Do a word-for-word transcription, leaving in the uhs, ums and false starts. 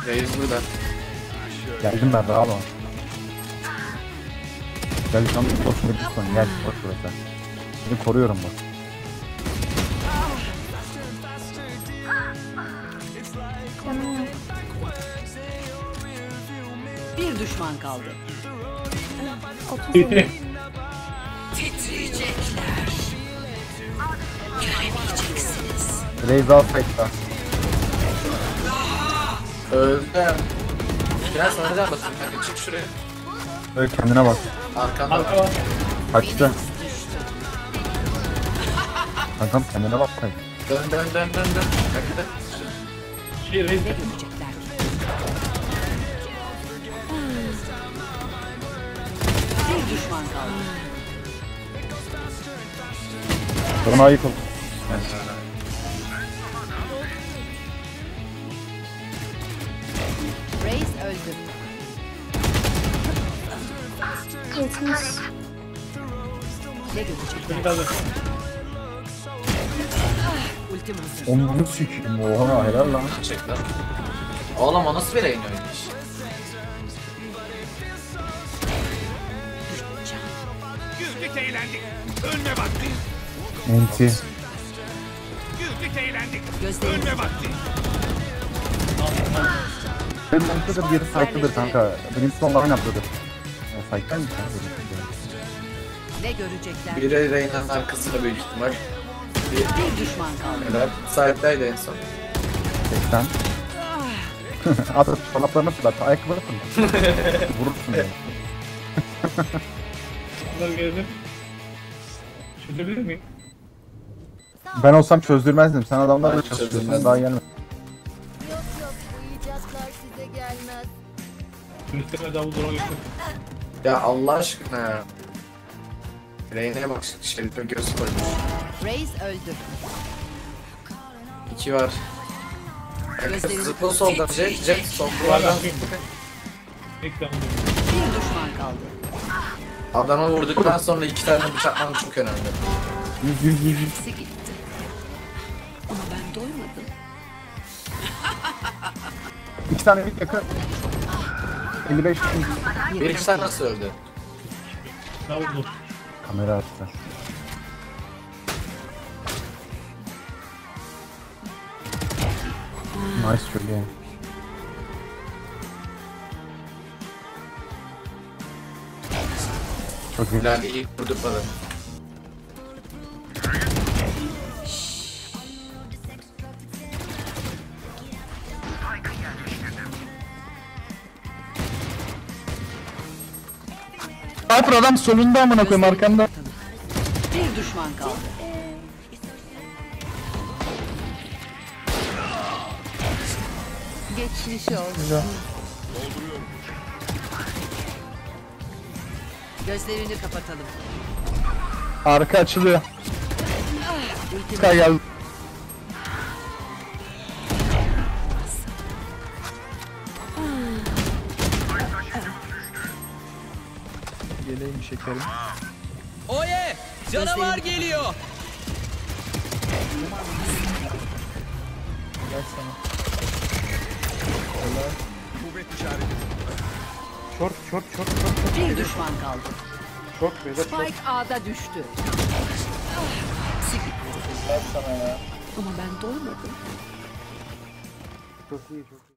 Reis burada. Geldim ben rahat ol. Gel şu an boş bir lütfen gel boş burası. Seni koruyorum bak. Bir düşman kaldı. Bitti. Titriyecekler. Göremeyeceksiniz. Raze al fight'ta. Öldüm. Biraz sana can basın kanka, çık şuraya. Öyle kendine bak. Arkanda Arka var. var. Kaçtı. Kankam kendine bak kay. Dön dön dön dön dön. Bekle. Şey reis ver. Görecekler. Bir düşman kaldı. Sonra ayık ol. Reis öldü. Yetmiş. Ne görecekler? Bir daha da. Ultim hazır. Onu sikiyim oha helal lan. Çek lan. Oğlum o nasıl bir yayın oynuş? Güldük eğlendik. Ölme vakti. Enti. Güldük eğlendik. Gözlerini Ölme vakti. Benim mantıklı bir yeri sayıklıdır kanka. Benim son line yapıyordur. Sayıklar mı kanka? ne görecekler? Biri Reyna'nın arkasında büyük ihtimal. Bir Bir düşman kaldı. helal. Sahipteydi en son. seksen. At at çoraplarını fırlat. Ayakkabıları fırlat. Vurursun yani. Bunlar geldi. Çözebilir miyim? Ben olsam çözdürmezdim. Sen adamlarla Ben çözdürsen çözdürmezdim. daha gelme. Yok yok uyuyacaklar size gelmez. Üstüne davul dura götür. Ya Allah aşkına ya. Reyna'ya bak, Şerif'e göz koymuş. Reis öldü. İki var. Gözlerini Zıplı solda. Jet, jet. Sol duvardan zıplı. Ekran. Bir düşman kaldı. Adama vurduktan sonra iki tane bıçakman çok önemli. Yüz yüz yüz yüz. İkisi gitti. Ama ben doymadım. İki tane bir yakın. elli beş bin. Bir iki tane nasıl öldü? Davul dur. Kamera attı. Nice şöyle. Çok iyi. Bilal iyi vurdurmadı. Sniper adam solunda amına koyayım arkanda. Bir düşman kaldı. Geçmiş olsun. Gözlerini kapatalım. Arka açılıyor. Ultim Sky geldi. Geleyim şekerim. Oye! Canavar geliyor! Gel sana. Kuvvet işareti. Short short short short. bir düşman kaldı. Short beyler short. Spike A'da düştü. Gel sana ya. Ama ben doymadım. Çok iyi çok iyi.